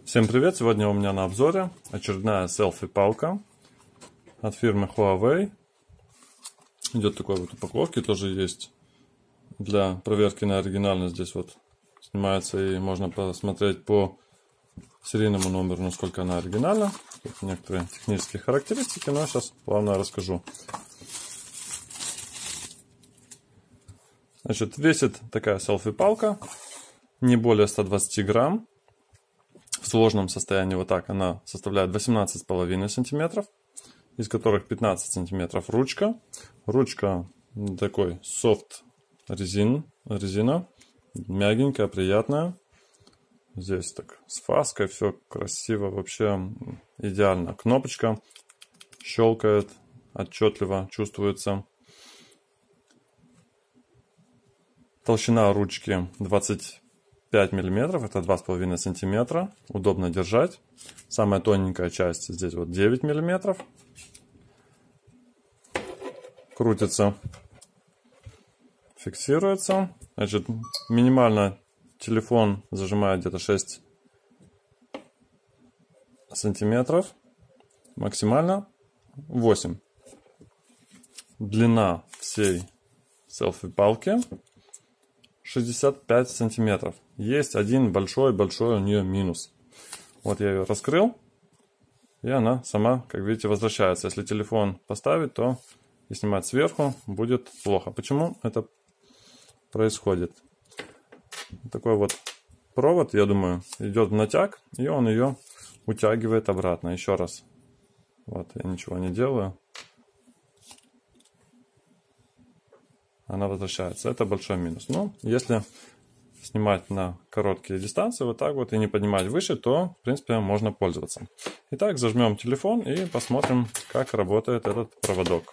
Всем привет! Сегодня у меня на обзоре очередная селфи-палка от фирмы Huawei. Идет такой вот упаковки, тоже есть для проверки на оригинальность. Здесь вот снимается и можно посмотреть по серийному номеру, насколько она оригинальна. Тут некоторые технические характеристики, но я сейчас плавно расскажу. Значит, весит такая селфи-палка не более 120 грамм. В сложном состоянии вот так она составляет 18,5 сантиметров, из которых 15 сантиметров ручка. Ручка такой софт резина, мягенькая, приятная. Здесь так с фаской все красиво, вообще идеально. Кнопочка щелкает, отчетливо чувствуется. Толщина ручки 25 миллиметров, это 2,5 сантиметра. Удобно держать. Самая тоненькая часть здесь вот 9 миллиметров. Крутится, фиксируется. Значит, минимально телефон зажимает где-то 6 сантиметров. Максимально 8. Длина всей селфи-палки 65 сантиметров. Есть один большой у нее минус. Вот я ее раскрыл, и она сама, как видите, возвращается. Если телефон поставить, то и снимать сверху будет плохо. Почему это происходит? Такой вот провод, я думаю, идет в натяг, и он ее утягивает обратно. Еще раз. Вот, я ничего не делаю. Она возвращается. Это большой минус. Но если снимать на короткие дистанции вот так вот и не поднимать выше, то в принципе можно пользоваться. Итак, зажмем телефон и посмотрим, как работает этот проводок.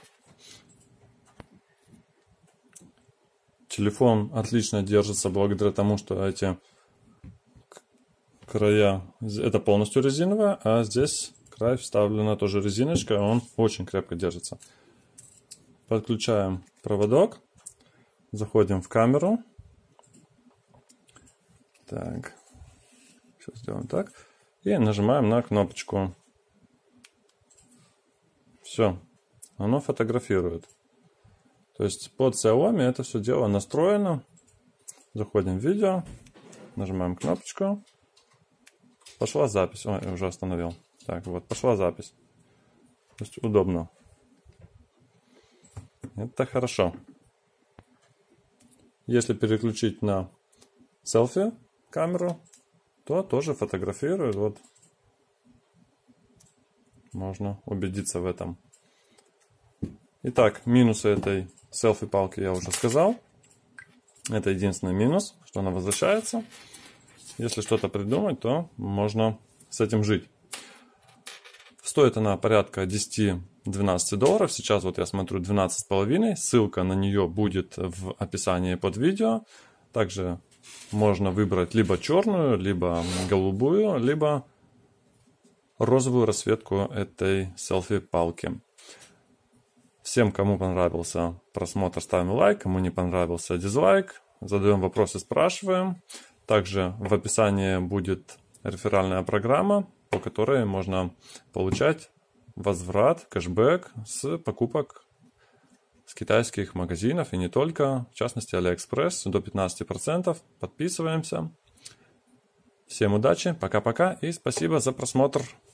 Телефон отлично держится благодаря тому, что эти края, это полностью резиновая, а здесь край вставлена тоже резиночка, он очень крепко держится. Подключаем проводок. Заходим в камеру. Так. Сейчас сделаем так. И нажимаем на кнопочку. Все. Оно фотографирует. То есть под Xiaomi это все дело настроено. Заходим в видео. Нажимаем кнопочку. Пошла запись. Ой, я уже остановил. Так, вот, пошла запись. То есть удобно. Это хорошо. Если переключить на селфи камеру, то тоже фотографирует. Вот. Можно убедиться в этом. Итак, минусы этой селфи-палки я уже сказал. Это единственный минус, что она возвращается. Если что-то придумать, то можно с этим жить. Стоит она порядка 10-12 долларов. Сейчас вот я смотрю 12,5. Ссылка на нее будет в описании под видео. Также можно выбрать либо черную, либо голубую, либо розовую расцветку этой селфи-палки. Всем, кому понравился просмотр, ставим лайк. Кому не понравился, дизлайк. Задаем вопросы, спрашиваем. Также в описании будет реферальная программа, по которой можно получать возврат, кэшбэк с покупок с китайских магазинов и не только, в частности AliExpress до 15%. Подписываемся. Всем удачи, пока-пока и спасибо за просмотр.